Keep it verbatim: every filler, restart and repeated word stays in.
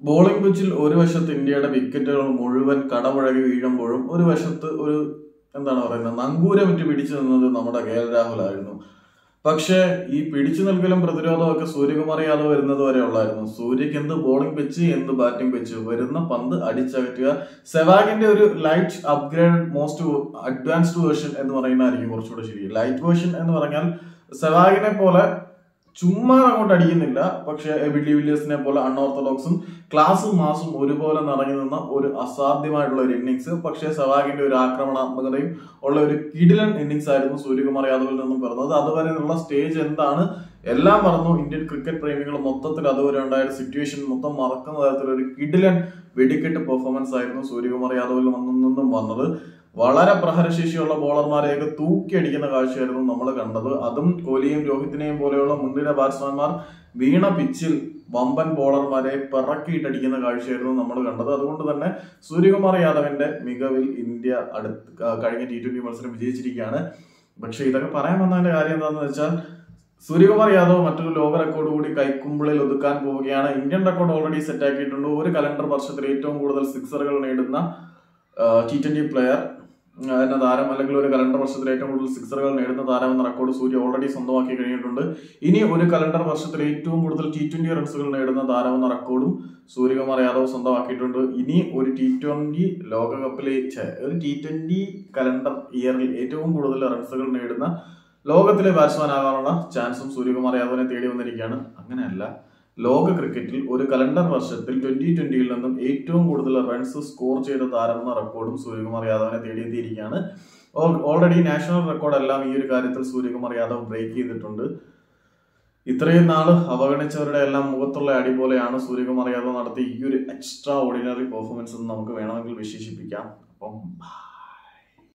Bowling പിച്ചിൽ ഒരു വശത്ത് ഇന്ത്യയുടെ വിക്കറ്റുകൾ മുഴുവൻ കടമുഴകി വീഴുമ്പോഴും ഒരു വശത്ത് ഒരു എന്താണ് പറയുന്നത് നങ്കൂരം വിറ്റ് പിടിച്ചു നിന്നത് നമ്മുടെ കെ എൽ രാഹുൽ ആയിരുന്നു. പക്ഷേ ഈ പിടിച്ചു നിൽക്കലും പ്രതിരോധവും ഒക്കെ സൂര്യകുമാർ യാദവ് വരുന്നത് വരെ ഉള്ളായിരുന്നു. സൂര്യക്ക് എന്ത് ബോളിംഗ് പിച്ച് എന്ത് ബാറ്റിംഗ് പിച്ച്, വരുന്ന പന്ത് അടിച്ചകറ്റുക. സെവാഗിന്റെ ഒരു light upgrade most advanced version എന്ന് പറയുന്നതായിരിക്കും കുറച്ചുകൂടെ ശരി. ലൈറ്റ് വേർഷൻ എന്ന് പറഞ്ഞാൽ സെവാഗിനെ പോലെ ചുമ്മാ അങ്ങോട്ട് അടിക്കുന്നില്ല, പക്ഷെ എബിലി വില്ലിയേഴ്സിനെ പോലെ അൺഓർത്തഡോക്സും ക്ലാസും മാസും ഒരുപോലെ നിറഞ്ഞു നിന്ന ഒരു അസാധ്യമായിട്ടുള്ള ഒരു ഇന്നിങ്സ്. പക്ഷേ സെവാഗിന്റെ ഒരു ആക്രമണാത്മകതയും ഉള്ള ഒരു കിടിലൻ ഇന്നിങ്സ് ആയിരുന്നു സൂര്യകുമാർ യാദവിൽ നിന്നും പറഞ്ഞത്. അതുവരെയുള്ള സ്റ്റേജ് എന്താണ് എല്ലാം മറന്നു. ഇന്ത്യൻ ക്രിക്കറ്റ് പ്രേമികൾ മൊത്തത്തിൽ അതുവരെ ഉണ്ടായ സിറ്റുവേഷൻ മൊത്തം മറക്കുന്ന തരത്തിലൊരു കിടിലൻ വെടിക്കെട്ട് പെർഫോമൻസ് ആയിരുന്നു സൂര്യകുമാർ യാദവിൽ നിന്നും വന്നത്. വളരെ പ്രഹരശേഷിയുള്ള ബോളർമാരെയൊക്കെ തൂക്കിയടിക്കുന്ന കാഴ്ചയായിരുന്നു നമ്മൾ കണ്ടത്. അതും കോഹ്ലിയും രോഹിത്തിനെയും പോലെയുള്ള മുൻനിര ബാറ്റ്സ്മാൻമാർ വീണ പിച്ചിൽ വമ്പൻ ബോളർമാരെ പിറക്കിയിട്ടടിക്കുന്ന കാഴ്ചയായിരുന്നു നമ്മൾ കണ്ടത്. അതുകൊണ്ട് തന്നെ സൂര്യകുമാർ യാദവിന്റെ മികവിൽ ഇന്ത്യ അടുത്ത് കഴിഞ്ഞ ടി ട്വന്റി മത്സരം വിജയിച്ചിരിക്കുകയാണ്. പക്ഷെ ഇതൊക്കെ പറയാൻ വന്നതിന്റെ കാര്യം എന്താണെന്ന് വെച്ചാൽ സൂര്യകുമാർ യാദവ് മറ്റൊരു ലോക റെക്കോർഡ് കൂടി കൈക്കുമ്പിളിൽ ഒതുക്കാൻ പോവുകയാണ്. ഇന്ത്യൻ റെക്കോർഡ് ഓൾറെഡി സെറ്റ് ആക്കിയിട്ടുണ്ട്. ഒരു കലണ്ടർ വർഷത്തിൽ ഏറ്റവും കൂടുതൽ സിക്സറുകൾ നേടുന്ന ടി ട്വന്റി പ്ലെയർ എന്ന താരം, അല്ലെങ്കിൽ ഒരു കലണ്ടർ വർഷത്തിൽ ഏറ്റവും കൂടുതൽ സിക്സറുകൾ നേടുന്ന താരം എന്ന റെക്കോർഡ് സൂര്യ ഓൾറെഡി സ്വന്തമാക്കി കഴിഞ്ഞിട്ടുണ്ട്. ഇനി ഒരു കലണ്ടർ വർഷത്തിൽ ഏറ്റവും കൂടുതൽ ടി ട്വന്റി റൺസുകൾ നേടുന്ന താരം എന്ന റെക്കോർഡും സൂര്യകുമാർ യാദവ് സ്വന്തമാക്കിയിട്ടുണ്ട്. ഇനി ഒരു ടി ട്വന്റി ലോകകപ്പിലെ ഒരു ടി ട്വന്റി കലണ്ടർ ഇയറിൽ ഏറ്റവും കൂടുതൽ റൺസുകൾ നേടുന്ന ലോകത്തിലെ ബാറ്റ്സ്മാൻ ആകാനുള്ള ചാൻസും സൂര്യകുമാർ യാദവിനെ തേടി വന്നിരിക്കുകയാണ്. അങ്ങനെയല്ല, ലോക ക്രിക്കറ്റിൽ ഒരു കലണ്ടർ വർഷത്തിൽ ട്വന്റി ട്വന്റിയിൽ നിന്നും ഏറ്റവും കൂടുതൽ റൺസ് സ്കോർ ചെയ്ത താരം എന്ന റെക്കോർഡും സൂര്യകുമാർ യാദവിനെ തേടിയെത്തിയിരിക്കുകയാണ്. ഓൾറെഡി നാഷണൽ റെക്കോർഡ് എല്ലാം ഈ ഒരു കാര്യത്തിൽ സൂര്യകുമാർ യാദവ് ബ്രേക്ക് ചെയ്തിട്ടുണ്ട്. ഇത്രയും നാള് അവഗണിച്ചവരുടെ എല്ലാം മുഖത്തുള്ള അടി പോലെയാണ് സൂര്യകുമാർ യാദവ് നടത്തിയ ഈ ഒരു എക്സ്ട്രാ ഓർഡിനറി പെർഫോമൻസ് എന്ന് നമുക്ക് വേണമെങ്കിൽ വിശേഷിപ്പിക്കാം. അപ്പം